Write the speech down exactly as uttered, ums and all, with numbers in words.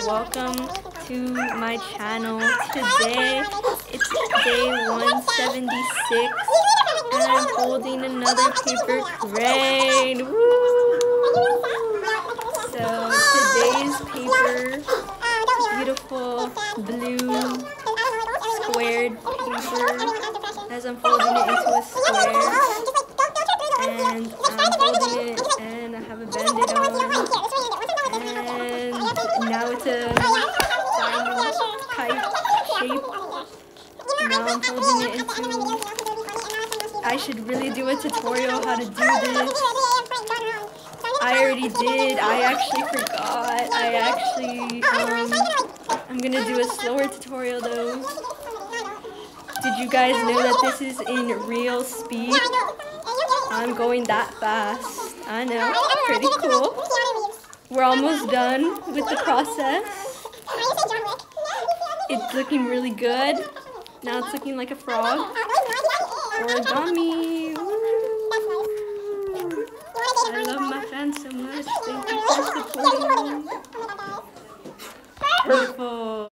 welcome to my channel. Today it's day one seventy-six and I'm holding another paper crane. Woo! So today's paper, beautiful blue squared paper, as I'm folding it into a square, and I'm holding it and I have a bandit on, and now it's a diamond type shape. Now I'm folding it into, I should really do a tutorial how to do this. I already did, I actually forgot. I actually, um, I'm gonna do a slower tutorial though. Did you guys know that this is in real speed? I'm going that fast. I know, pretty cool. We're almost done with the process. It's looking really good. Now it's looking like a frog. Origami. Woo. I love my fans so much. Thank you for supporting me. Beautiful.